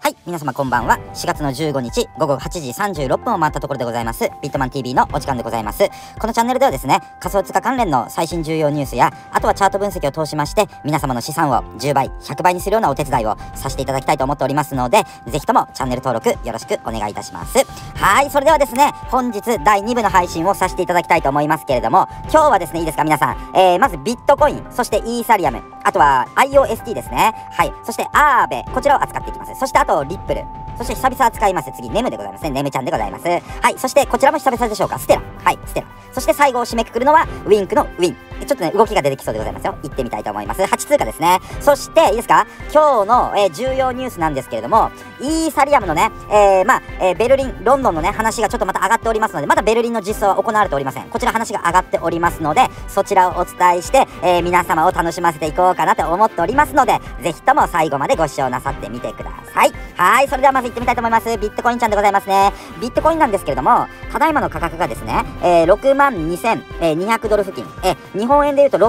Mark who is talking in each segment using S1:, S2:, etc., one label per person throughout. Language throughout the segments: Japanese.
S1: はい、皆様こんばんは。4月の15日午後8時36分を回ったところでございます。ビットマン TV のお時間でございます。このチャンネルではですね、仮想通貨関連の最新重要ニュースや、あとはチャート分析を通しまして、皆様の資産を10倍、100倍にするようなお手伝いをさせていただきたいと思っておりますので、ぜひともチャンネル登録よろしくお願いいたします。はい、それではですね、本日第2部の配信をさせていただきたいと思いますけれども、今日はですね、いいですか皆さん、まずビットコイン、そしてイーサリアム、あとは IOST ですね。はい、そしてアーベ、こちらを扱っていきます。そしてあとリップル、そして久々扱います。次、ネムでございますね。ネムちゃんでございます。はい。そして、こちらも久々でしょうか。ステラ。はい、ステラ。そして最後を締めくくるのは、ウィンクのウィン。ちょっとね、動きが出てきそうでございますよ。行ってみたいと思います。8通貨ですね。そして、いいですか今日の、重要ニュースなんですけれども、イーサリアムのね、ベルリン、ロンドンのね、話がちょっとまた上がっておりますので、まだベルリンの実装は行われておりません。こちら話が上がっておりますので、そちらをお伝えして、皆様を楽しませていこうかなと思っておりますので、ぜひとも最後までご視聴なさってみてください。はい、それではまず行ってみたいと思います。ビットコインちゃんでございますね。ビットコインなんですけれども、ただいまの価格がですね、62,200ドル付近、日本円でいうと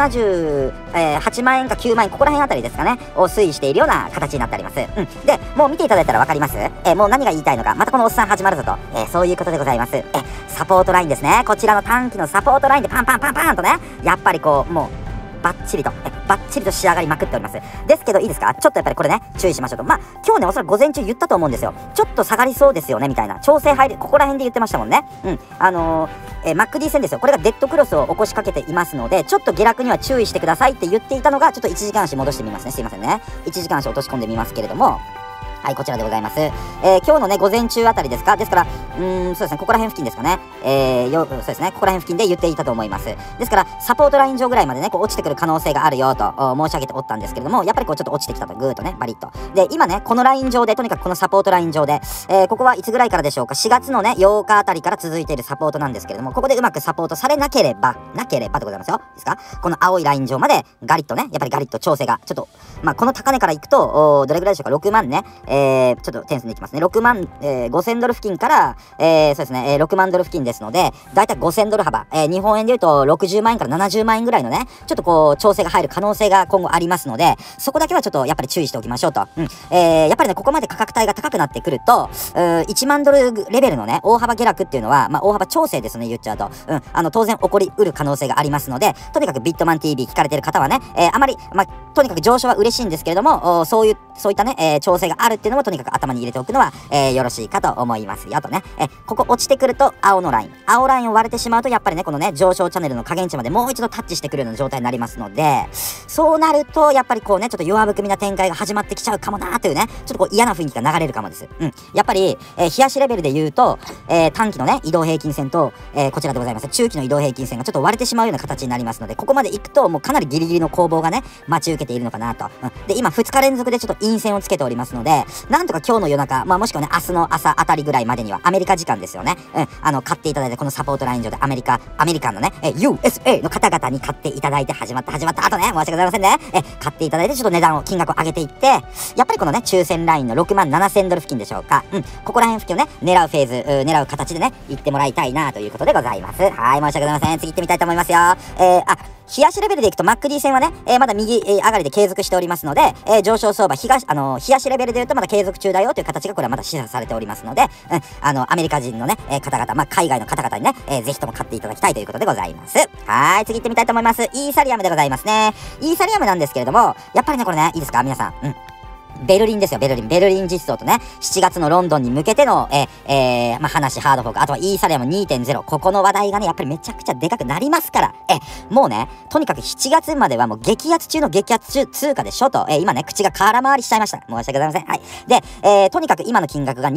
S1: 678万円か9万円、ここら辺あたりですかね、を推移しているような形になってあります。で、もう見ていただいたらわかります。もう何が言いたいのか、またこのおっさん始まるぞと、そういうことでございます。サポートラインですね。こちらの短期のサポートラインでパンパンパンパンとね、やっぱりこう、もう、バッチリと仕上がりまくっております。ですけどいいですか、ちょっとやっぱりこれね、注意しましょうと。今日ね、おそらく午前中言ったと思うんですよ。ちょっと下がりそうですよね、みたいな。調整入る、ここら辺で言ってましたもんね。MACD 線ですよ。これがデッドクロスを起こしかけていますので、ちょっと下落には注意してくださいって言っていたのが、ちょっと1時間足戻してみますね。すいませんね。1時間足落とし込んでみますけれども、はい、こちらでございます。今日のね、午前中あたりですか。ですから、そうですね、ここら辺付近ですかね。そうですね、ここら辺付近で言っていたと思います。ですから、サポートライン上ぐらいまでね、こう落ちてくる可能性があるよと申し上げておったんですけれども、やっぱりこうちょっと落ちてきたと、ぐーっとね、バリッと。で、今ね、このライン上で、とにかくこのサポートライン上で、ここはいつぐらいからでしょうか。4月のね、8日あたりから続いているサポートなんですけれども、ここでうまくサポートされなければでございますよ。いいですか、この青いライン上まで、ガリッとね、やっぱりガリッと調整が、ちょっと、この高値からいくと、どれぐらいでしょうか、6万ね、ちょっと点数でいきますね。6万、5000ドル付近から、そうですね、6万ドル付近ですので、だいたい5000ドル幅、日本円で言うと60万円から70万円ぐらいのね、ちょっとこう、調整が入る可能性が今後ありますので、そこだけはちょっとやっぱり注意しておきましょうと。やっぱりね、ここまで価格帯が高くなってくると、1万ドルレベルのね、大幅下落っていうのは、大幅調整ですね、言っちゃうと。当然起こりうる可能性がありますので、とにかくビットマン TV 聞かれてる方はね、あまり、とにかく上昇は嬉しいんですけれども、そういったね、調整があるっていうのもとにかく頭に入れておくのは、よろしいかと思いますよとね。ここ落ちてくると青のライン。青ラインを割れてしまうと、やっぱりね、このね、上昇チャンネルの下限値までもう一度タッチしてくるような状態になりますので、そうなると、やっぱりこうね、ちょっと弱含みな展開が始まってきちゃうかもなーというね、ちょっとこう嫌な雰囲気が流れるかもです。やっぱり、冷やしレベルで言うと、短期のね、移動平均線と、こちらでございます。中期の移動平均線がちょっと割れてしまうような形になりますので、ここまで行くと、もうかなりギリギリの攻防がね、待ち受けているのかなと。で、今、2日連続でちょっと陰線をつけておりますので、なんとか今日の夜中、もしくはね、明日の朝あたりぐらいまでには、アメリカ時間ですよね。買っていただいて、このサポートライン上でアメリカンのね、USA の方々に買っていただいて、始まった後ね、申し訳ございませんね。買っていただいて、ちょっと値段を、金額を上げていって、やっぱりこのね、抽選ラインの6万7000ドル付近でしょうか。ここら辺付近をね、狙うフェーズ、狙う形でね、行ってもらいたいなということでございます。はい、申し訳ございません。次行ってみたいと思いますよ。冷やしレベルでいくと MACD 線はね、まだ右、上がりで継続しておりますので、上昇相場、冷やしレベルで言うとまだ継続中だよという形がこれはまだ示唆されておりますので、アメリカ人のね、方々、海外の方々にね、ぜひとも買っていただきたいということでございます。はい、次行ってみたいと思います。イーサリアムでございますね。イーサリアムなんですけれども、やっぱりね、これね、いいですか皆さん。ベルリンですよ、ベルリン実装とね、7月のロンドンに向けての、話、ハードフォーク、あとはイーサリアム 2.0、ここの話題がね、やっぱりめちゃくちゃでかくなりますから、もうね、とにかく7月まではもう激アツ中の激アツ通貨でしょと、今ね、口が空回りしちゃいました。申し訳ございません。はい。で、とにかく今の金額が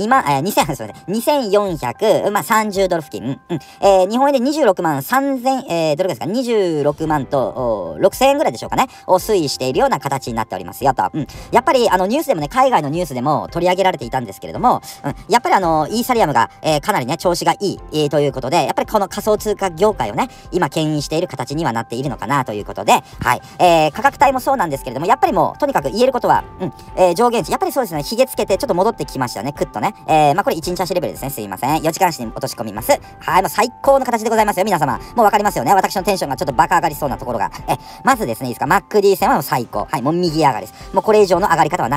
S1: 2430ドル付近、日本円で26万3000、どれぐらいですか、26万と6000円ぐらいでしょうかね、を推移しているような形になっておりますよと。やっぱり、ニュースでもね、海外のニュースでも取り上げられていたんですけれども、やっぱりイーサリアムが、かなりね、調子がいい、ということで、やっぱりこの仮想通貨業界をね、今牽引している形にはなっているのかなということで、はい。価格帯もそうなんですけれども、やっぱりもう、とにかく言えることは、上限値、やっぱりそうですね、ひげつけてちょっと戻ってきましたね、クッとね。これ1日足レベルですね、すいません。4時間足に落とし込みます。はい、もう最高の形でございますよ、皆様。もうわかりますよね、私のテンションがちょっとバカ上がりそうなところが。まずですね、いいですか、MACD 線はもう最高。はい、もう右上がりです。もうこれ以上の上がり方はない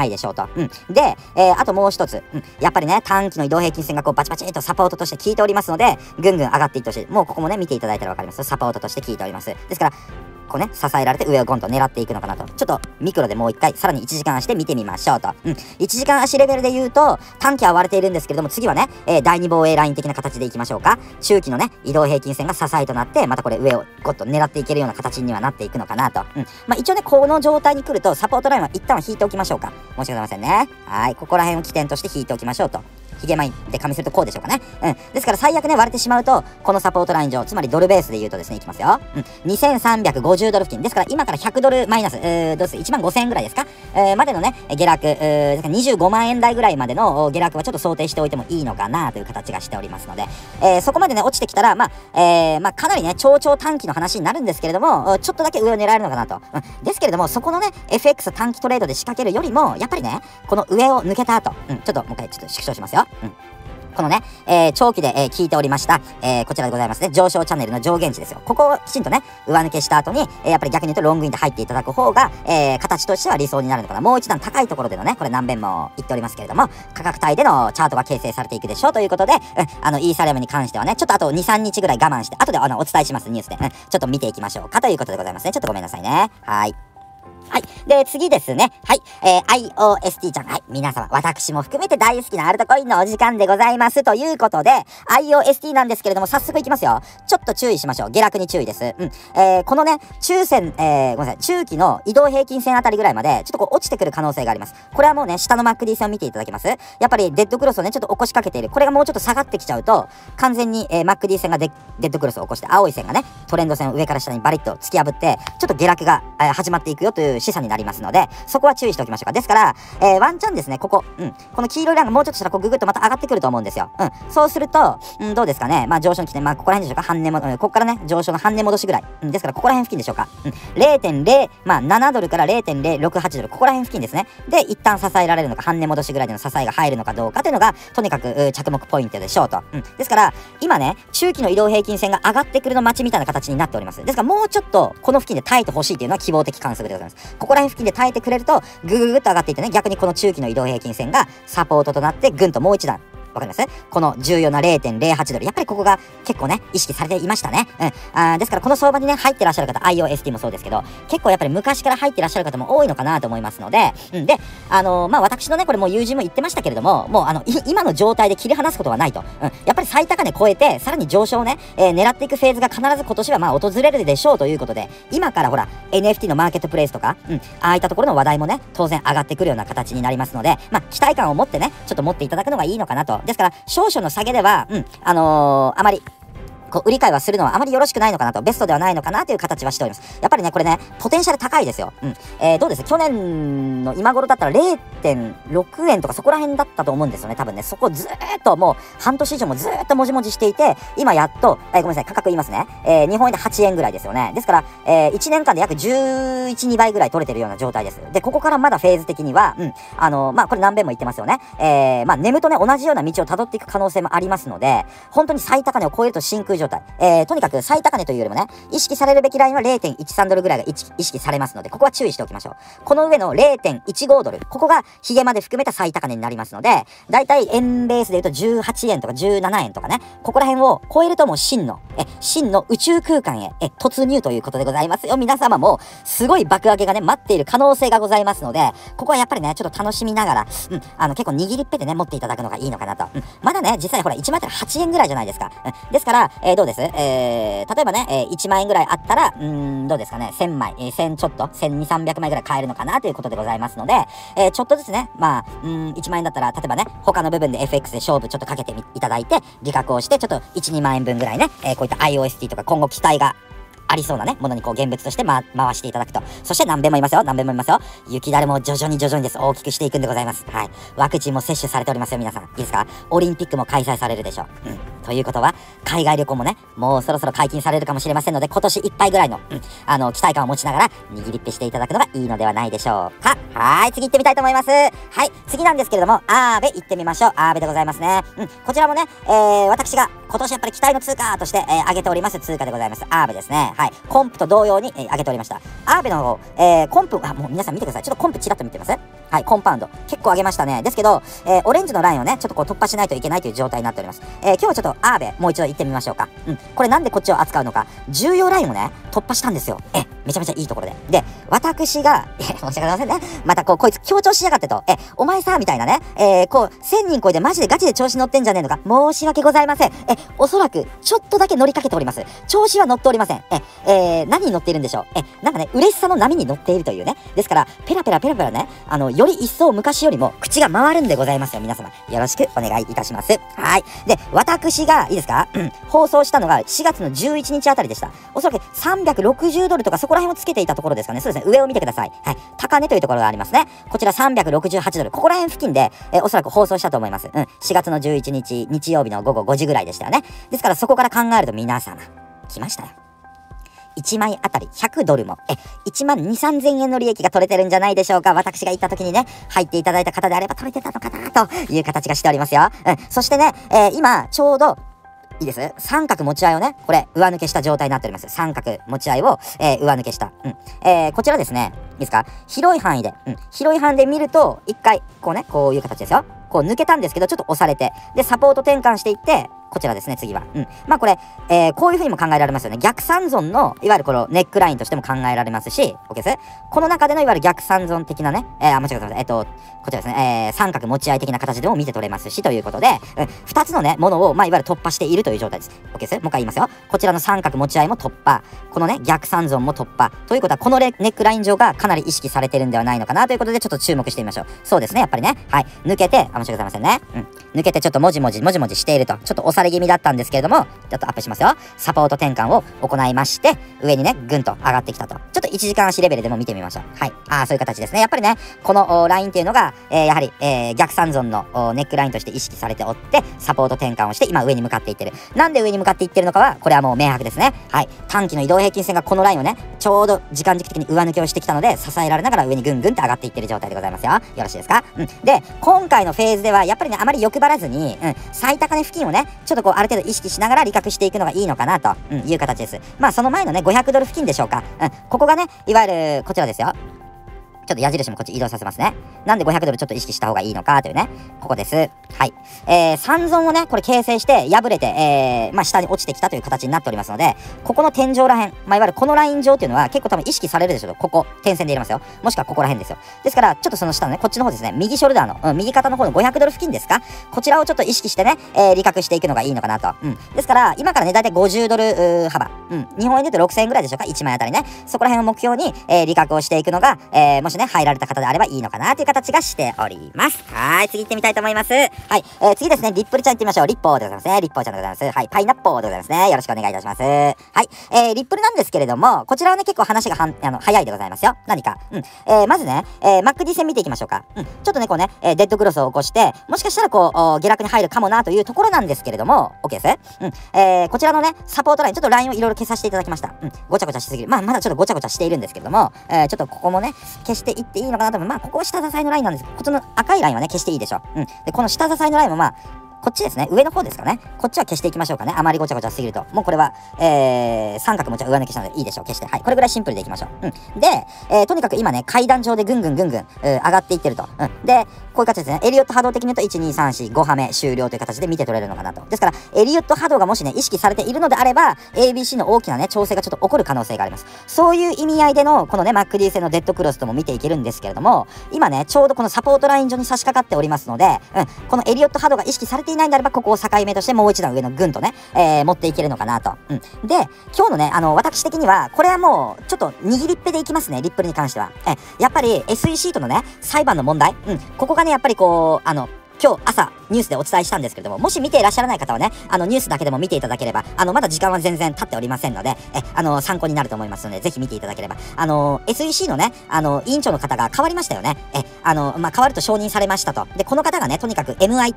S1: ないでしょうと。で、あともう一つ、やっぱりね、短期の移動平均線がこうバチバチとサポートとして効いておりますので、ぐんぐん上がっていってほしい。もうここもね、見ていただいたらわかります。サポートとして効いております。ですから、こうね、支えられて上をゴンと狙っていくのかなと。ちょっとミクロでもう一回、さらに1時間足で見てみましょうと。1時間足レベルで言うと、短期は割れているんですけれども、次はね、第2防衛ライン的な形でいきましょうか。中期のね、移動平均線が支えとなって、またこれ上をゴッと狙っていけるような形にはなっていくのかなと。まあ一応ね、この状態に来ると、サポートラインは一旦は引いておきましょうか。申し訳ございませんね。はい、ここら辺を起点として引いておきましょうと。ヒゲマインで加味するとこうでしょうかね。ですから最悪ね、割れてしまうと、このサポートライン上、つまりドルベースで言うとですね、いきますよ。2350ドル付近。ですから今から100ドルマイナス、どうです1万5000円ぐらいですかまでのね、下落、ですから25万円台ぐらいまでの下落はちょっと想定しておいてもいいのかなという形がしておりますので、そこまでね、落ちてきたら、まあかなりね、超短期の話になるんですけれども、ちょっとだけ上を狙えるのかなと。ですけれども、そこのね、FX 短期トレードで仕掛けるよりも、やっぱりね、この上を抜けた後、ちょっともう一回ちょっと縮小しますよ。このね、長期で、聞いておりました、こちらでございますね。上昇チャンネルの上限値ですよ。ここをきちんとね、上抜けした後に、やっぱり逆に言うとロングインで入っていただく方が、形としては理想になるのかな。もう一段高いところでのね、これ何遍も言っておりますけれども、価格帯でのチャートが形成されていくでしょうということで、イーサリアムに関してはね、ちょっとあと2、3日ぐらい我慢して、後でお伝えしますニュースで、ちょっと見ていきましょうかということでございますね。ちょっとごめんなさいね。はい。はい。で、次ですね。はい。IOST ちゃん。はい。皆様、私も含めて大好きなアルトコインのお時間でございます。ということで、IOST なんですけれども、早速いきますよ。ちょっと注意しましょう。下落に注意です。このね、中線、ごめんなさい。中期の移動平均線あたりぐらいまで、ちょっとこう落ちてくる可能性があります。これはもうね、下の MACD 線を見ていただけます。やっぱりデッドクロスをね、ちょっと起こしかけている。これがもうちょっと下がってきちゃうと、完全に、MACD 線がデッドクロスを起こして、青い線がね、トレンド線を上から下にバリッと突き破って、ちょっと下落が、始まっていくよという示唆になりますので、そこは注意しておきましょうか。ですから、ワンチャンですね、ここの黄色いラインがもうちょっとしたらこうググッとまた上がってくると思うんですよ。そうすると、どうですかね。まあ上昇に来て、まあここら辺でしょうか。半値も、ここからね、上昇の半値戻しぐらい。ですからここら辺付近でしょうか。0.0、まあ7ドルから0.068ドル、ここら辺付近ですね。で、一旦支えられるのか、半値戻しぐらいでの支えが入るのかどうかというのが、とにかく着目ポイントでしょうと。ですから、今ね、中期の移動平均線が上がってくるの待ちみたいな形になっております。ですからもうちょっと、この付近で耐えてほしいというのは希望的観測でございます。ここら辺付近で耐えてくれると、ぐぐぐっと上がっていってね、逆にこの中期の移動平均線がサポートとなって、ぐんともう一段、わかりますこの重要な 0.08 ドル。やっぱりここが結構ね、意識されていましたね。ですからこの相場にね、入ってらっしゃる方、IOST もそうですけど、結構やっぱり昔から入ってらっしゃる方も多いのかなと思いますので、で、まあ私のね、これもう友人も言ってましたけれども、もう今の状態で切り離すことはないと。やっぱり最高値超えて、さらに上昇をね、狙っていくフェーズが必ず今年はまあ訪れるでしょうということで、今からほら、NFT のマーケットプレイスとか、ああいったところの話題もね、当然上がってくるような形になりますので、まあ期待感を持ってね、ちょっと持っていただくのがいいのかなと。ですから、少々の下げでは、あまり、こう売り買いはするのはあまりよろしくないのかなと、ベストではないのかなという形はしております。やっぱりね、これね、ポテンシャル高いですよ。どうです去年の今頃だったら 0.6 円とかそこら辺だったと思うんですよね。多分ね、そこずーっともう半年以上もずーっともじもじしていて、今やっと、ごめんなさい、価格言いますね。日本円で8円ぐらいですよね。ですから、1年間で約11、2倍ぐらい取れてるような状態です。で、ここからまだフェーズ的には、まあ、これ何遍も言ってますよね。まあ、眠とね、同じような道を辿っていく可能性もありますので、本当に最高値を超えると真空状態。とにかく最高値というよりもね、意識されるべきラインは 0.13 ドルぐらいが意識されますので、ここは注意しておきましょう。この上の 0.15 ドル、ここがヒゲまで含めた最高値になりますので、だいたい円ベースで言うと18円とか17円とかね、ここら辺を超えるともう真の宇宙空間へ突入ということでございますよ。皆様もすごい爆上げがね、待っている可能性がございますので、ここはやっぱりね、ちょっと楽しみながら、結構握りっぺでね、持っていただくのがいいのかなと。まだね、実際ほら、1万円って8円ぐらいじゃないですか。ですから、どうです例えばね、1万円ぐらいあったら、どうですかね、1000枚、1000ちょっと、1200、300枚ぐらい買えるのかなということでございますので、ちょっとずつね、まあ、1万円だったら、例えばね、他の部分で FX で勝負ちょっとかけていただいて、利確をして、ちょっと1、2万円分ぐらいね、こういった IOST とか今後期待がありそうなね、ものにこう現物として回していただくと。そして何遍も言いますよ。何遍も言いますよ。雪だるも徐々にです。大きくしていくんでございます。はい。ワクチンも接種されておりますよ、皆さん。いいですか？オリンピックも開催されるでしょう。ということは、海外旅行もね、もうそろそろ解禁されるかもしれませんので、今年いっぱいぐらいの、期待感を持ちながら、握りっぺしていただくのがいいのではないでしょうか。はい、次行ってみたいと思います。はい、次なんですけれども、アーベ行ってみましょう。アーベでございますね。こちらもね、私が今年やっぱり期待の通貨として、挙げております通貨でございます。アーベですね。はい。コンプと同様に、挙げておりました。アーベの方、コンプ、もう皆さん見てください。ちょっとコンプチラッと見てます？はい、コンパウンド。結構上げましたね。ですけど、オレンジのラインをね、ちょっとこう突破しないといけないという状態になっております。今日はちょっとアーベ、もう一度行ってみましょうか。これなんでこっちを扱うのか、重要ラインをね、突破したんですよ。めちゃめちゃいいところで。で、私が、申し訳ございませんね。またこいつ強調しやがってと。お前さ、みたいなね。1000人超えてマジでガチで調子乗ってんじゃねえのか。申し訳ございません。おそらく、ちょっとだけ乗りかけております。調子は乗っておりません。何に乗っているんでしょう。なんかね、嬉しさの波に乗っているというね。ですから、ペラペラね、より一層昔よりも口が回るんでございますよ、皆様。よろしくお願いいたします。はい。で、私が、いいですか放送したのが4月の11日あたりでした。おそらく360ドルとかそこら辺をつけていたところですかね。そうですね。上を見てください。はい。高値というところがありますね。こちら368ドル。ここら辺付近で、おそらく放送したと思います。4月の11日、日曜日の午後5時ぐらいでしたよね。ですからそこから考えると皆様、来ましたよ。1枚あたり100ドルも、1万2、3000円の利益が取れてるんじゃないでしょうか。私が行った時にね、入っていただいた方であれば取れてたのかなという形がしておりますよ。そしてね、今、ちょうど、いいです。三角持ち合いをね、これ、上抜けした状態になっております。三角持ち合いを、上抜けした。こちらですね、いいですか？広い範囲で、広い範囲で見ると、一回、こうね、こういう形ですよ。こう抜けたんですけど、ちょっと押されて、で、サポート転換していって、こちらですね、次は。まあこれ、こういう風にも考えられますよね。逆三尊の、いわゆるこのネックラインとしても考えられますし、OK です。この中でのいわゆる逆三尊的なね、間違えました。こちらですね、三角持ち合い的な形でも見て取れますし、ということで、二つのね、ものを、まあいわゆる突破しているという状態です。OK です。もう一回言いますよ。こちらの三角持ち合いも突破。このね、逆三尊も突破。ということは、このネックライン上がかなり意識されてるんではないのかなということで、ちょっと注目してみましょう。そうですね、やっぱりね。はい。抜けて、申し訳ございませんね。抜けてちょっともじもじしていると。ちょっと押され気味だったんですけれども、ちょっとアップしますよ。サポート転換を行いまして、上にね、ぐんと上がってきたと。ちょっと1時間足レベルでも見てみましょう。はい。そういう形ですね。やっぱりね、このラインっていうのが、やはり、逆三尊のネックラインとして意識されておって、サポート転換をして、今上に向かっていってる。なんで上に向かっていってるのかは、これはもう明白ですね。はい。短期の移動平均線がこのラインをね、ちょうど時間軸的に上抜けをしてきたので、支えられながら上にぐんぐんって上がっていってる状態でございますよ。よろしいですか？で、今回のフェーズでは、やっぱりね、あまり欲張らずに、最高値付近をね、ちょっとこう、ある程度意識しながら利確していくのがいいのかなと、いう形です。まあ、その前のね、500ドル付近でしょうか。ここがね、いわゆる、こちらですよ。ちょっと矢印もこっち移動させますね。なんで500ドルちょっと意識した方がいいのかというね。ここです。はい。三尊をね、これ形成して破れて、まあ下に落ちてきたという形になっておりますので、ここの天井らへん、まあいわゆるこのライン上っていうのは結構多分意識されるでしょう。ここ、点線で入れますよ。もしくはここら辺ですよ。ですから、ちょっとその下のね、こっちの方ですね、右ショルダーの、右肩の方の500ドル付近ですか？こちらをちょっと意識してね、利確していくのがいいのかなと。ですから、今からね、だいたい50ドル幅。日本円で言うと6000円ぐらいでしょうか？ 1 枚あたりね。そこら辺を目標に、利確をしていくのが、もしね、入られた方であればいいのかなという形がしております。はい、次行ってみたいと思います。はい、次ですね、リップルちゃん行ってみましょう。リッポーでございますね。リッポーちゃんでございます。はい、パイナッポーでございますね。よろしくお願いいたします。はい、リップルなんですけれども、こちらはね、結構話が早いでございますよ。何か。まずね、MACD 線見ていきましょうか。ちょっとね、こうね、デッドクロスを起こして、もしかしたらこう、下落に入るかもなというところなんですけれども、OK です。こちらのね、サポートライン、ちょっとラインをいろいろ消させていただきました。ごちゃごちゃしすぎる。まだちょっとごちゃごちゃしているんですけれども、ちょっとここもね、消していっていいのかなと思う。まあ、ここは下支えのラインなんですけど、こっちの赤いラインはね、消していいでしょう。で、この下支えのラインもまあ、こっちですね。上の方ですかね。こっちは消していきましょうかね。あまりごちゃごちゃすぎると。もうこれは、三角も上抜けしたのでいいでしょう。消して。はい。これぐらいシンプルでいきましょう。で、とにかく今ね、階段上でぐんぐん、上がっていってると。で、こういう形ですね。エリオット波動的に言うと、1、2、3、4、5波目終了という形で見て取れるのかなと。ですから、エリオット波動がもしね、意識されているのであれば、ABC の大きなね、調整がちょっと起こる可能性があります。そういう意味合いでの、このね、MACD 線のデッドクロスとも見ていけるんですけれども、今ね、ちょうどこのサポートライン上に差し掛かっておりますので、このエリオット波動が意識されていないんであれば、ここを境目としてもう一段上のぐんとね、持っていけるのかなと。で、今日のね、私的には、これはもう、ちょっと握りっぺでいきますね、リップルに関しては。やっぱり SEC とのね、裁判の問題、ここがね、やっぱりこう、今日朝ニュースでお伝えしたんですけれども、もし見ていらっしゃらない方はね、ニュースだけでも見ていただければ、まだ時間は全然経っておりませんので、参考になると思いますので、ぜひ見ていただければ。SEC のね、委員長の方が変わりましたよね。変わると承認されましたと。で、この方がね、とにかく MIT、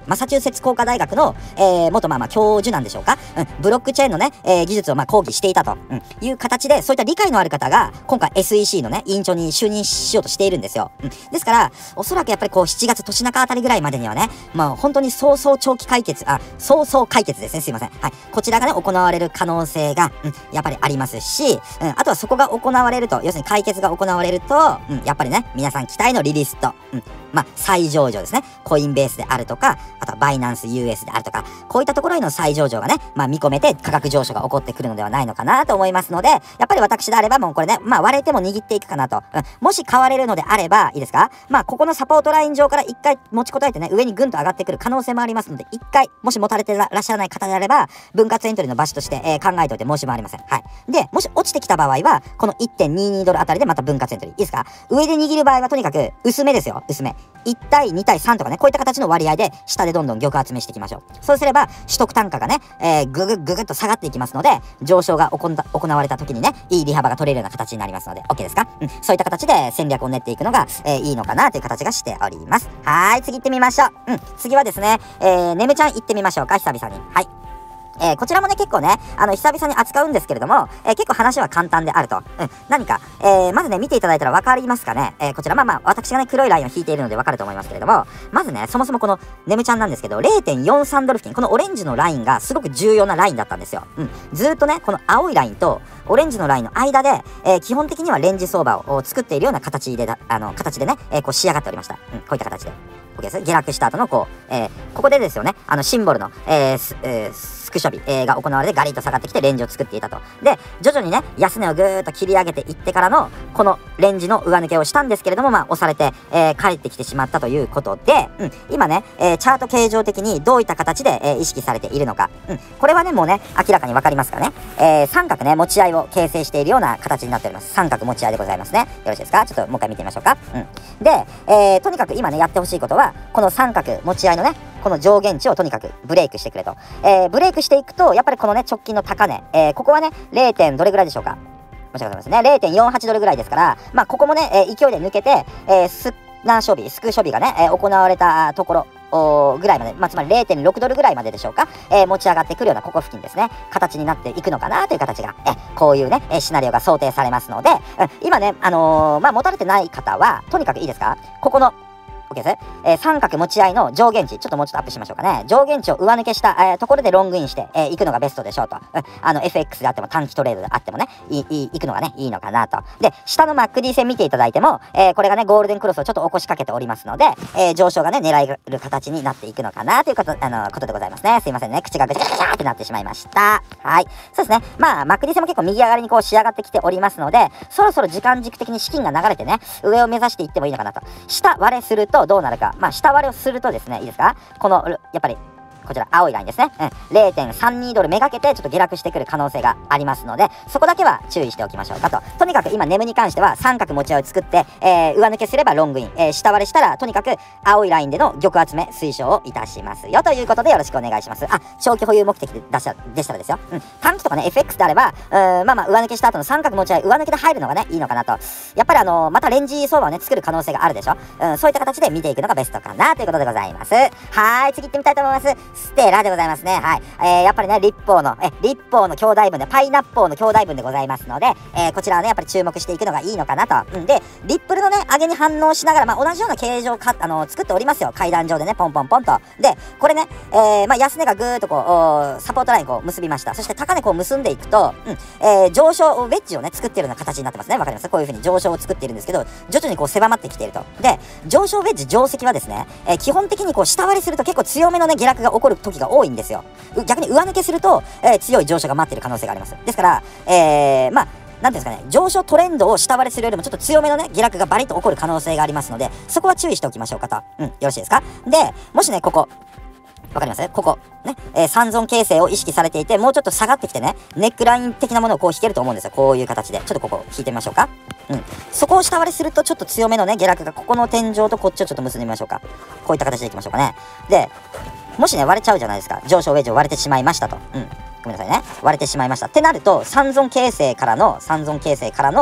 S1: マサチューセッツ工科大学の、元教授なんでしょうか、ブロックチェーンのね、技術を講義していたと、いう形で、そういった理解のある方が、今回 SEC のね、委員長に就任しようとしているんですよ。ですから、おそらくやっぱり7月年中あたりぐらいまでにはね、本当に早々解決ですね、すいません。はい。こちらがね、行われる可能性が、やっぱりありますし、あとはそこが行われると、要するに解決が行われると、やっぱりね、皆さん期待のリリスト、再上場ですね。コインベースであるとか、あとはバイナンス US であるとか、こういったところへの再上場がね、見込めて価格上昇が起こってくるのではないのかなと思いますので、やっぱり私であればもうこれね、割れても握っていくかなと。もし買われるのであれば、いいですか？ここのサポートライン上から一回持ちこたえてね、上にぐんと上がってくる可能性もありますので、一回、もし持たれてらっしゃらない方であれば、分割エントリーの場所として、考えておいて申し分ありません。はい。で、もし落ちてきた場合は、この 1.22 ドルあたりでまた分割エントリー。いいですか？上で握る場合はとにかく薄めですよ。薄め。1対2対3とかね、こういった形の割合で下でどんどん玉集めしていきましょう。そうすれば取得単価がね、ぐぐっと下がっていきますので、上昇が行われた時にね、いい利幅が取れるような形になりますので、OK ですか？そういった形で戦略を練っていくのが、いいのかなという形がしております。はい、次行ってみましょう。次はですね、ねむちゃん行ってみましょうか、久々に。はい。こちらもね、結構ね、久々に扱うんですけれども、結構話は簡単であると。何か、まずね、見ていただいたらわかりますかね。こちら、私がね、黒いラインを引いているのでわかると思いますけれども、まずね、そもそもこの、ネムちゃんなんですけど、0.43 ドル付近、このオレンジのラインがすごく重要なラインだったんですよ。ずーっとね、この青いラインと、オレンジのラインの間で、基本的にはレンジ相場を作っているような形でね、仕上がっておりました。こういった形で。OK です。下落した後のここでですよね、シンボルの、スクショ日、が行われてガリッと下がってきてレンジを作っていたと。で、徐々にね、安値をぐーっと切り上げていってからの、このレンジの上抜けをしたんですけれども、押されて、帰ってきてしまったということで、今ね、チャート形状的にどういった形で、意識されているのか。これはね、もうね、明らかにわかりますかね。三角ね、持ち合いを形成しているような形になっております。三角持ち合いでございますね。よろしいですか？ちょっともう一回見てみましょうか。で、とにかく今ね、やってほしいことは、この三角持ち合いのね、この上限値をとにかくブレイクしてくれと。ブレイクしていくと、やっぱりこのね、直近の高値、ここはね、0. どれぐらいでしょうか？申し訳ございませんね。0.48 ドルぐらいですから、ここもね、勢いで抜けて、スク処理がね、行われたところ、ぐらいまで、つまり 0.6 ドルぐらいまででしょうか、持ち上がってくるようなここ付近ですね、形になっていくのかなという形が、こういうね、シナリオが想定されますので、今ね、持たれてない方は、とにかくいいですか？ここの、OK です。三角持ち合いの上限値、ちょっともうちょっとアップしましょうかね。上限値を上抜けした、ところでロングインして、いくのがベストでしょうと。FX であっても短期トレードであってもね、いくのがね、いいのかなと。で、下の MACD 線見ていただいても、これがね、ゴールデンクロスをちょっと起こしかけておりますので、上昇がね、狙える形になっていくのかなということでございますね。すいませんね。口がぐちゃぐちゃってなってしまいました。はい。そうですね。MACD 線も結構右上がりにこう仕上がってきておりますので、そろそろ時間軸的に資金が流れてね、上を目指していってもいいのかなと。下割れするとどうなるか。下割れをするとですね、いいですか？この、やっぱり、こちら青いラインですね。0.32 ドルめがけてちょっと下落してくる可能性がありますので、そこだけは注意しておきましょうかと。とにかく今ネムに関しては三角持ち合いを作って、上抜けすればロングイン、下割れしたらとにかく青いラインでの玉集め推奨をいたしますよということでよろしくお願いします。長期保有目的でしたらですよ。短期とかね、FX であれば、上抜けした後の三角持ち合い、上抜けで入るのがね、いいのかなと。やっぱりまたレンジ相場をね、作る可能性があるでしょ。そういった形で見ていくのがベストかなということでございます。はい、次行ってみたいと思います。ステラでございますね。はい。やっぱりね、立法の兄弟分で、パイナッポーの兄弟分でございますので、こちらはね、やっぱり注目していくのがいいのかなと。で、リップルのね、上げに反応しながら、同じような形状作っておりますよ。階段上でね、ポンポンポンと。で、これね、安値がぐーっとこう、サポートラインこう結びました。そして高値こう結んでいくと、上昇、ウェッジをね、作っているような形になってますね。わかります？こういう風に上昇を作っているんですけど、徐々にこう狭まってきていると。で、上昇ウェッジ定石はですね、基本的にこう下割りすると結構強めのね、下落が起こる時が多いんですよ。逆に上抜けすると、強い上昇が待っている可能性があります。ですから、なんていうんですかね、上昇トレンドを下割れするよりもちょっと強めのね、下落がバリッと起こる可能性がありますので、そこは注意しておきましょうかと。よろしいですか？で、もしね、ここ、わかりますここ。ね。三尊形成を意識されていて、もうちょっと下がってきてね、ネックライン的なものをこう引けると思うんですよ。こういう形で。ちょっとここ引いてみましょうか。そこを下割れすると、ちょっと強めのね、下落が、ここの天井とこっちをちょっと結んでみましょうか。こういった形でいきましょうかね。で、もしね、割れちゃうじゃないですか。上昇ウェッジを割れてしまいましたと。ごめんなさいね。割れてしまいました。ってなると、三尊形成からの、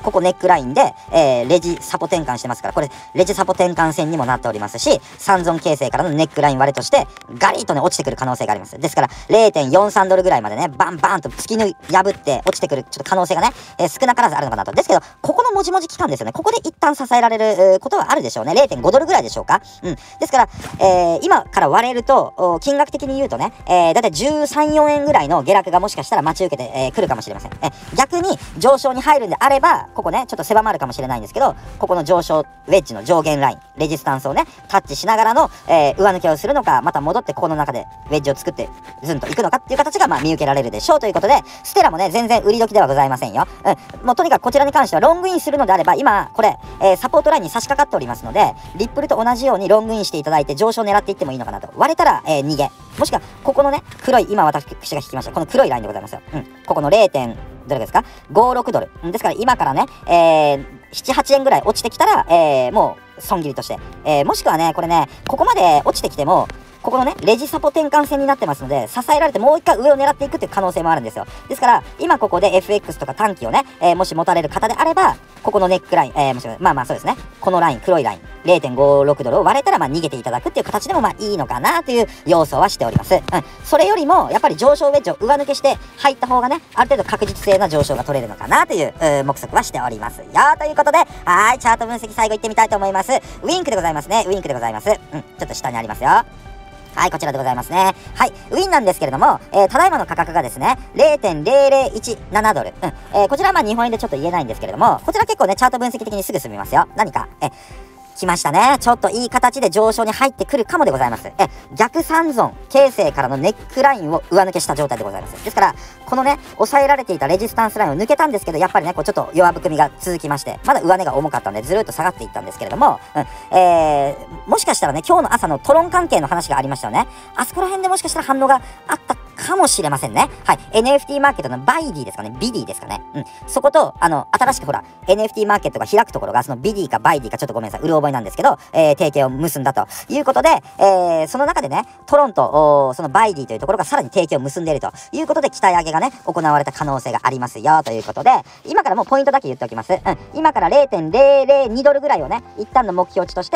S1: ここネックラインで、レジサポ転換してますから、これ、レジサポ転換線にもなっておりますし、三尊形成からのネックライン割れとして、ガリッとね、落ちてくる可能性があります。ですから、0.43 ドルぐらいまでね、バンバンと突き破って落ちてくる、ちょっと可能性がね、少なからずあるのかなと。ですけど、ここのもじもじ期間ですよね。ここで一旦支えられることはあるでしょうね。0.5 ドルぐらいでしょうか。ですから、今から割れると、金額的に言うとね、だいたい13、4円ぐらいの下落がもしかしたら待ち受けてくるかもしれません。逆に上昇に入るんであれば、ここね、ちょっと狭まるかもしれないんですけど、ここの上昇ウェッジの上限ライン、レジスタンスをね、タッチしながらの、上抜けをするのか、また戻ってここの中でウェッジを作ってズンといくのかっていう形が見受けられるでしょうということで、ステラもね、全然売り時ではございませんよ。もうとにかくこちらに関してはロングインするのであれば、今、これ、サポートラインに差し掛かっておりますので、リップルと同じようにロングインしていただいて上昇を狙っていってもいいのかなと。割れたら、逃げ。もしくは、ここのね、黒い、今私が引きました。この黒いラインでございますよ。ここの 0. どれですか ?56 ドル。ですから今からね、7、8円ぐらい落ちてきたら、もう損切りとして。もしくはね、これね、ここまで落ちてきても、ここのね、レジサポ転換線になってますので、支えられてもう一回上を狙っていくっていう可能性もあるんですよ。ですから、今ここで FX とか短期をね、もし持たれる方であれば、ここのネックライン、もしくは、まあそうですね。このライン、黒いライン、0.56 ドルを割れたら、逃げていただくっていう形でもいいのかなという要素はしております。それよりも、やっぱり上昇ウェッジを上抜けして入った方がね、ある程度確実性な上昇が取れるのかなという、目測はしておりますよ。ということで、はい、チャート分析最後いってみたいと思います。ウィンクでございますね。ウィンクでございます。ちょっと下にありますよ。はい、こちらでございますね。はい、ウィンなんですけれども、ただいまの価格がですね、0.0017 ドル。こちらは日本円でちょっと言えないんですけれども、こちら結構ね、チャート分析的にすぐ済みますよ。何か、来ましたね。ちょっといい形で上昇に入ってくるかもでございます。逆三尊形成からのネックラインを上抜けした状態でございます。ですから、このね、抑えられていたレジスタンスラインを抜けたんですけど、やっぱりね、こうちょっと弱含みが続きまして、まだ上値が重かったんで、ずるっと下がっていったんですけれども、もしかしたらね、今日の朝のトロン関係の話がありましたよね。あそこら辺でもしかしたら反応があったかもしれませんね。はい。NFT マーケットのバイディですかね。ビディですかね。そこと、新しくほら、NFT マーケットが開くところが、そのビディかバイディかちょっとごめんなさい。うる覚えなんですけど、提携を結んだということで、その中でね、トロンと、そのバイディというところがさらに提携を結んでいるということで、期待上げがね、行われた可能性がありますよ、ということで、今からもうポイントだけ言っておきます。今から 0.002 ドルぐらいをね、一旦の目標値として、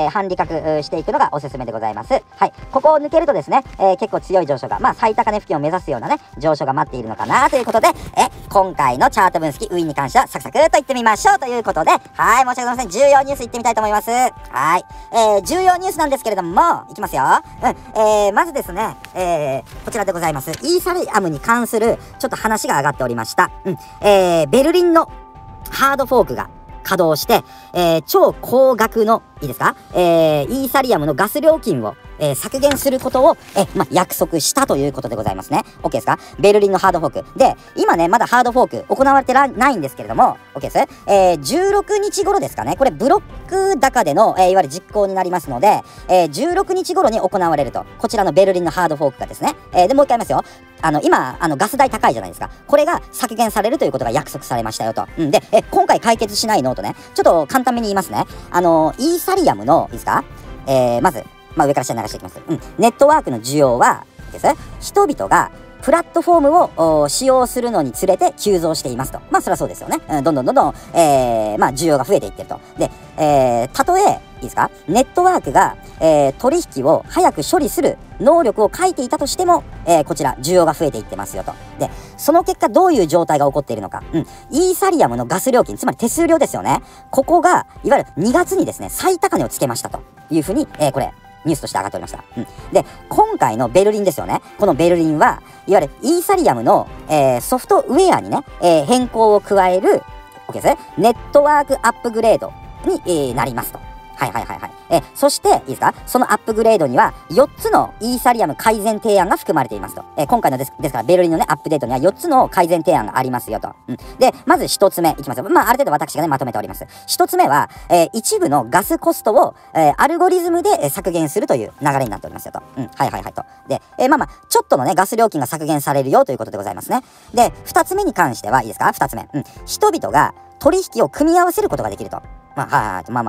S1: 反利確していくのがおすすめでございます。はい。ここを抜けるとですね、結構強い上昇が、最高値付近を目指すようなね、上昇が待っているのかなということで、今回のチャート分析、ウィンに関してはサクサクっといってみましょうということで、はい、申し訳ございません。重要ニュースいってみたいと思います。はい。重要ニュースなんですけれども、いきますよ。まずですね、こちらでございます。イーサリアムに関するちょっと話が上がっておりました。ベルリンのハードフォークが稼働して、超高額の、いいですか、イーサリアムのガス料金を削減することを、約束したということでございますね。OK ですか？ベルリンのハードフォーク。で、今ね、まだハードフォーク行われてないんですけれども、OK です。16日頃ですかね。これ、ブロック高での、いわゆる実行になりますので、16日頃に行われると。こちらのベルリンのハードフォークがですね。で、もう一回言いますよ。今、ガス代高いじゃないですか。これが削減されるということが約束されましたよと。で、今回解決しないのとね、ちょっと簡単めに言いますね。イーサリアムの、いいですか？まず、上から下に流していきます。ネットワークの需要は、人々がプラットフォームを使用するのにつれて急増していますと。そりゃそうですよね。どんどん、需要が増えていってると。で、たとえ、いいですか？ネットワークが、取引を早く処理する能力を欠いていたとしても、こちら、需要が増えていってますよと。で、その結果どういう状態が起こっているのか。イーサリアムのガス料金、つまり手数料ですよね。ここが、いわゆる2月にですね、最高値をつけましたというふうに、これ、ニュースとして上がっておりました。で、今回のベルリンですよね。このベルリンは、いわゆるイーサリアムの、ソフトウェアにね、変更を加える、OK ですね。ネットワークアップグレードに、なりますと。そして、いいですか？そのアップグレードには、4つのイーサリアム改善提案が含まれていますと。今回のですから、ベルリンのね、アップデートには4つの改善提案がありますよと。で、まず1つ目、いきますよ。ある程度私がね、まとめております。1つ目は、一部のガスコストを、アルゴリズムで削減するという流れになっておりますよと。と。で、ちょっとのね、ガス料金が削減されるよということでございますね。で、2つ目に関しては、いいですか？ 2 つ目。人々が取引を組み合わせることができると。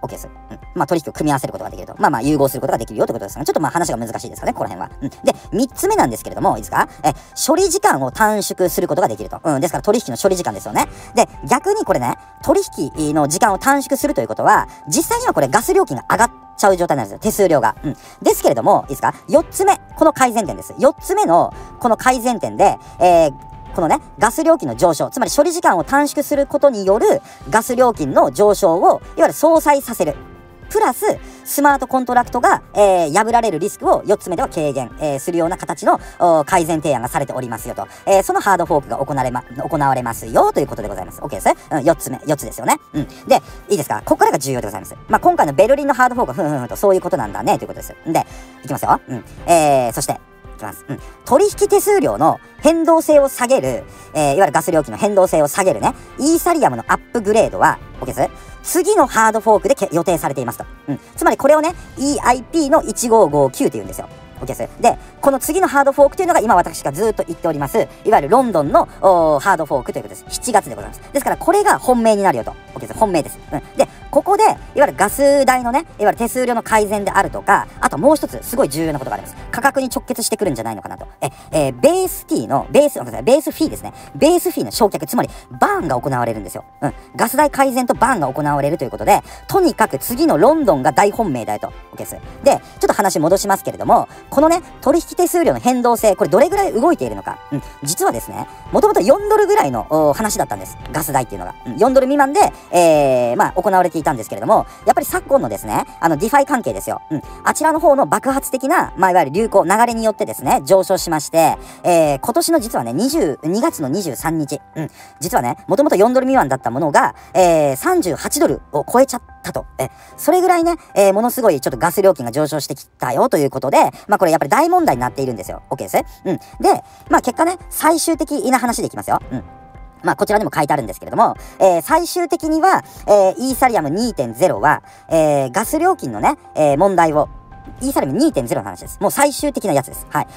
S1: OK です。まあ、取引を組み合わせることができると。まあ、融合することができるよということですが、ちょっとまあ、話が難しいですかね、この辺は。で、3つ目なんですけれども、いいですか？処理時間を短縮することができると。ですから取引の処理時間ですよね。で、逆にこれね、取引の時間を短縮するということは、実際にはこれガス料金が上がっちゃう状態なんですよ。手数料が。ですけれども、いいですか？ 4 つ目、この改善点です。4つ目の、この改善点で、このね、ガス料金の上昇、つまり処理時間を短縮することによるガス料金の上昇を、いわゆる相殺させる。プラス、スマートコントラクトが、破られるリスクを4つ目では軽減、するような形の改善提案がされておりますよと。そのハードフォークが行われますよということでございます。OK です。4つですよね。で、いいですか？ここからが重要でございます。まあ、今回のベルリンのハードフォークは、とそういうことなんだねということです。で、いきますよ。そして、取引手数料の変動性を下げる、いわゆるガス料金の変動性を下げるね、イーサリアムのアップグレードは、OK です。次のハードフォークで予定されていますと。つまりこれをね、EIP の1559って言うんですよ。OK です。で、この次のハードフォークというのが今私がずっと言っております、いわゆるロンドンのハードフォークということです。7月でございます。ですからこれが本命になるよと。OK です。本命です。で、ここで、いわゆるガス代のね、いわゆる手数料の改善であるとか、あともう一つすごい重要なことがあります。価格に直結してくるんじゃないのかなと。ベースフィーですね。ベースフィーの償却、つまりバーンが行われるんですよ。ガス代改善とバーンが行われるということで、とにかく次のロンドンが大本命だよと。OK です。で、ちょっと話戻しますけれども、このね、取引手数料の変動性、これどれぐらい動いているのか。実はですね、もともと4ドルぐらいの話だったんです。ガス代っていうのが。4ドル未満で、行われていたんですけれども、やっぱり昨今のですね、ディファイ関係ですよ。あちらの方の爆発的な、いわゆる流れによってですね、上昇しまして、今年の実はね、2月の23日、実はね、もともと4ドル未満だったものが、38ドルを超えちゃったと。それぐらいね、ものすごいちょっとガス料金が上昇してきたよということで、これやっぱり大問題になっているんですよ。OK です。で、結果ね、最終的な話でいきますよ。こちらにも書いてあるんですけれども、最終的には、イーサリアム 2.0 は、ガス料金のね、問題を、イーサリアム 2.0 の話です。もう最終的なやつです。はい。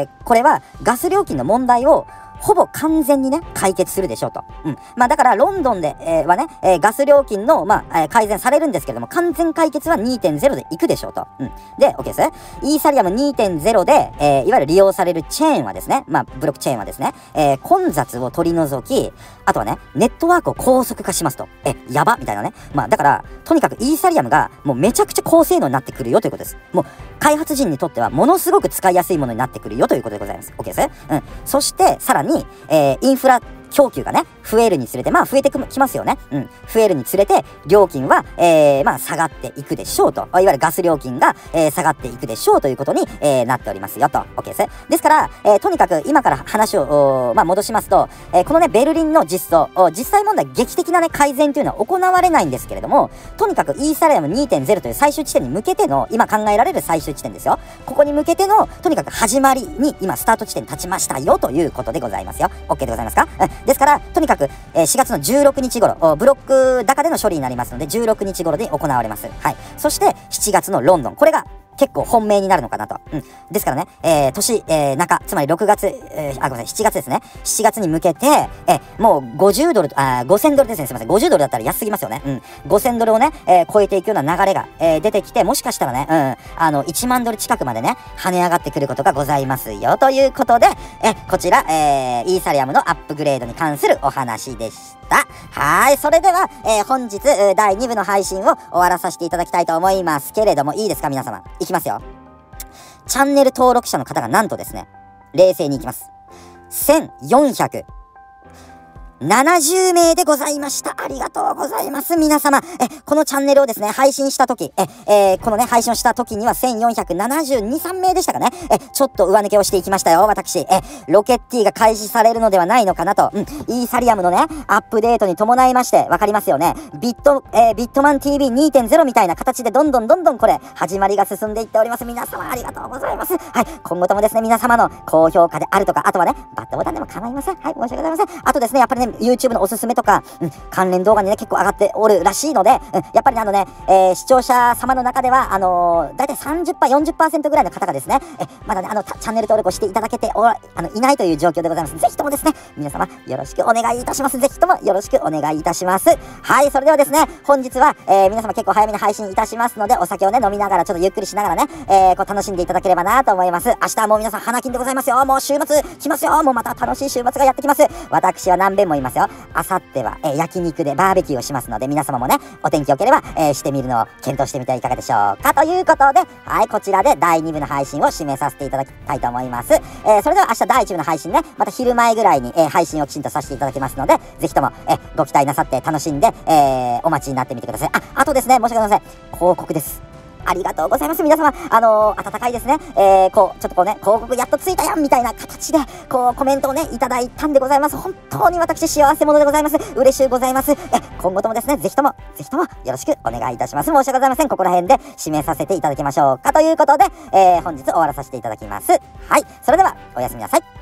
S1: これはガス料金の問題をほぼ完全にね、解決するでしょうと。だから、ロンドンで、はね、ガス料金の、改善されるんですけれども、完全解決は 2.0 でいくでしょうと。で、OK です。イーサリアム 2.0 で、いわゆる利用されるチェーンはですね、ブロックチェーンはですね、混雑を取り除き、あとはね、ネットワークを高速化しますと。やばみたいなね。だから、とにかくイーサリアムが、もうめちゃくちゃ高性能になってくるよということです。もう、開発陣にとっては、ものすごく使いやすいものになってくるよということでございます。OK です。そして、さらに、インフラ供給がね、増えるにつれて、増えてきますよね。増えるにつれて、料金は、下がっていくでしょうと。いわゆるガス料金が、下がっていくでしょうということに、なっておりますよと。OK です。ですから、とにかく今から話を、戻しますと、このね、ベルリンの実際問題劇的なね、改善というのは行われないんですけれども、とにかくイーサリアム 2.0 という最終地点に向けての、今考えられる最終地点ですよ。ここに向けての、とにかく始まりに、今、スタート地点に立ちましたよということでございますよ。OK でございますか？ですから、とにかく、4月の16日頃、ブロック高での処理になりますので、16日頃で行われます。はい。そして、7月のロンドン。これが、結構本命になるのかなと。ですからね、年、中、つまり6月、ごめんなさい、7月ですね。7月に向けて、もう50ドル、5000ドルですね。すみません。50ドルだったら安すぎますよね。5000ドルをね、超えていくような流れが、出てきて、もしかしたらね、1万ドル近くまでね、跳ね上がってくることがございますよ。ということで、こちら、イーサリアムのアップグレードに関するお話でした。はい。それでは、本日、第2部の配信を終わらさせていただきたいと思いますけれども、いいですか皆様。いきますよ。チャンネル登録者の方がなんとですね、冷静にいきます。1470名でございました。ありがとうございます。皆様。このチャンネルをですね、配信した時、このね、配信をした時には1472、3名でしたかね。ちょっと上抜けをしていきましたよ、私。ロケッティが開始されるのではないのかなと。イーサリアムのね、アップデートに伴いまして、わかりますよね。ビットマン TV2.0 みたいな形でどんどんこれ、始まりが進んでいっております。皆様、ありがとうございます。はい。今後ともですね、皆様の高評価であるとか、あとはね、バッドボタンでも構いません。はい、申し訳ございません。あとですね、やっぱりね、 YouTube のおすすめとか、関連動画にね、結構上がっておるらしいので、やっぱりね、視聴者様の中では、だいたい30%、40% ぐらいの方がですね、まだね、チャンネル登録をしていただけていないという状況でございます。ぜひともですね、皆様、よろしくお願いいたします。ぜひともよろしくお願いいたします。はい、それではですね、本日は、皆様結構早めに配信いたしますので、お酒をね、飲みながら、ちょっとゆっくりしながらね、こう楽しんでいただければなと思います。明日はもう皆さん、花金でございますよ。もう週末来ますよ。もうまた楽しい週末がやってきます。私は何遍も言いますよ。あさっては、焼肉でバーベキューをしますので、皆様もね、お天気良ければ、してみるのを検討してみてはいかがでしょうか。ということで、はい、こちらで第2部の配信を締めさせていただきたいと思います。それでは明日第1部の配信ね、また昼前ぐらいに、配信をきちんとさせていただきますので、ぜひとも、ご期待なさって楽しんで、お待ちになってみてください。あとですね、申し訳ございません。広告です。ありがとうございます。皆様、温かいですね。ちょっとこうね、広告やっとついたやんみたいな形で、こう、コメントをね、いただいたんでございます。本当に私、幸せ者でございます。嬉しゅうございます。今後ともですね、ぜひともよろしくお願いいたします。申し訳ございません。ここら辺で締めさせていただきましょうか。ということで、本日終わらさせていただきます。はい。それでは、おやすみなさい。